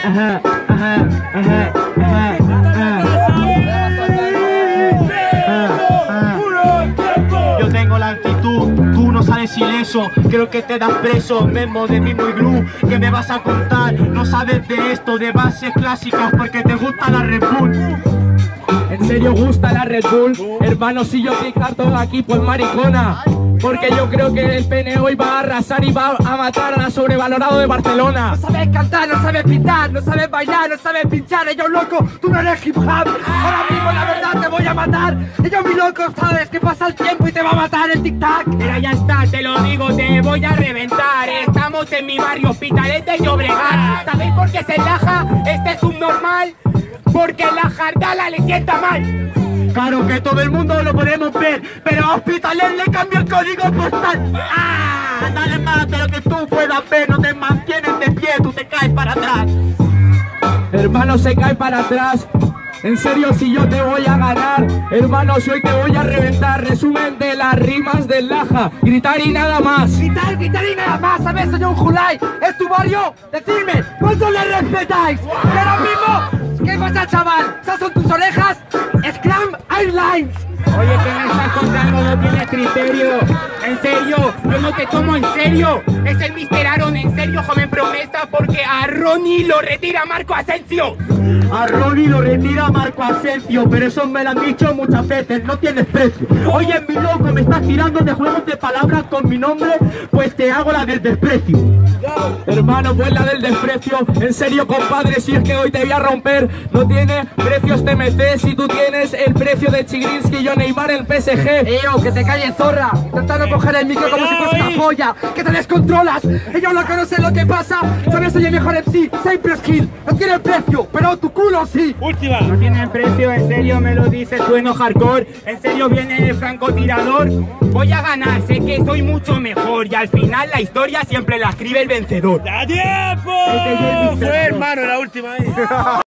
Yo tengo la actitud, tú no sales ileso, creo que te das preso, Memo de Mimo y Glue, ¿qué me vas a contar? No sabes de esto, de bases clásicas, porque te gusta la Red Bull. ¿En serio gusta la Red Bull? Hermano, si yo estoy harto aquí, pues maricona. Porque yo creo que el PNE hoy va a arrasar y va a matar a la sobrevalorado de Barcelona. No sabes cantar, no sabes pintar, no sabes bailar, no sabes pinchar. Ellos loco, tú no eres hip hop. Ahora mismo la verdad te voy a matar. Ellos mi loco, sabes que pasa el tiempo y te va a matar el tic-tac. Pero ya está, te lo digo, te voy a reventar. Estamos en mi barrio, Hospitalet de Llobregat. ¿Sabéis por qué se enlaja este subnormal? Porque la jardala le sienta mal. Claro que todo el mundo lo podemos ver, pero a Hospitalet le cambia el código postal. ¡Ah! Dale más de lo que tú puedas ver, no te mantienes de pie, tú te caes para atrás. Hermano, se cae para atrás. En serio, si yo te voy a ganar, hermano, si hoy te voy a reventar. Resumen de las rimas del Laja, gritar y nada más. Gritar y nada más, ¿sabes, señor Julay? ¿Es tu barrio? Decidme, ¿cuánto le respetáis? Que ahora mismo, ¿qué pasa, chaval? ¿Esas son tus orejas? Scram Airlines. Oye, ¿qué me estás contando? No tienes criterio. En serio, yo no te tomo en serio. Es el Mr. Aaron, en serio, joven promesa, porque a Ronnie lo retira Marco Asensio. A Ronnie lo retira Marco Asensio, pero eso me lo han dicho muchas veces, no tienes precio. Oye, mi loco, me estás tirando de juegos de palabras con mi nombre, pues te hago la del desprecio. Hermano, pues la del desprecio. En serio, compadre, si es que hoy te voy a romper. No tiene precios TMC si tú tienes el precio de Chigrinsky y yo Neymar en el PSG. Que te calles, zorra. Intentando coger el micro como si fuese una polla. Que te descontrolas. Ellos no conocen lo que pasa. Sabes, soy el mejor MC. Cypress Hill. No tiene precio, pero tu culo sí. Última. No tiene precio, en serio me lo dices tú en hardcore. En serio viene el francotirador. Voy a ganar, sé que soy mucho mejor. Y al final la historia siempre la escribe el vencedor. ¡Da tiempo! Fue, hermano, la última.